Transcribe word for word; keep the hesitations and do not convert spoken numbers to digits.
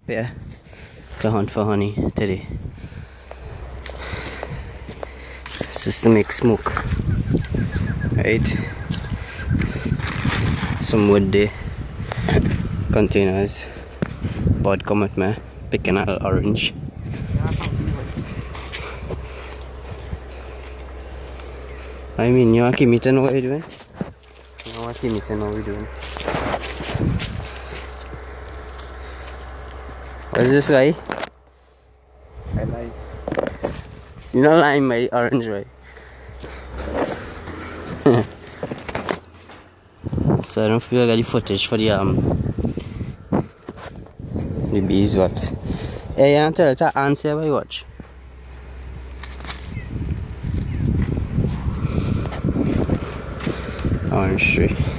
here to hunt for honey today. It's just to make smoke, right? Some wood there, containers. Bud come with me, picking a little orange. I mean, you want to keep me to know what you're doing? You want to keep me to know what you're doing? What is this guy? I like. You're not lying, my orange, right? So I don't feel like I got the footage for the um the bees, what? Hey, you want to tell it to answer by watch? Orange tree.